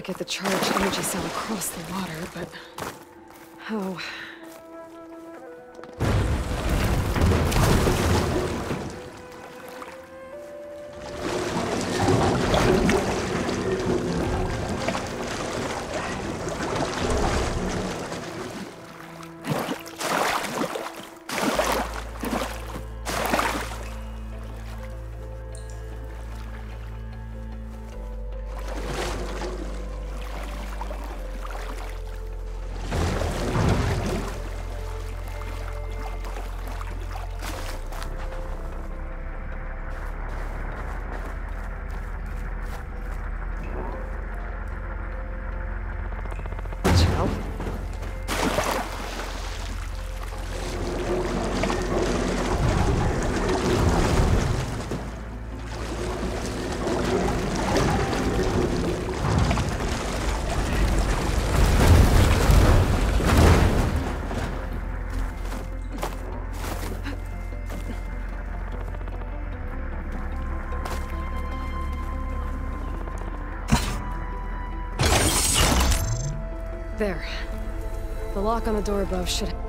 get the charged energy cell across the water, but... how? There. The lock on the door above should...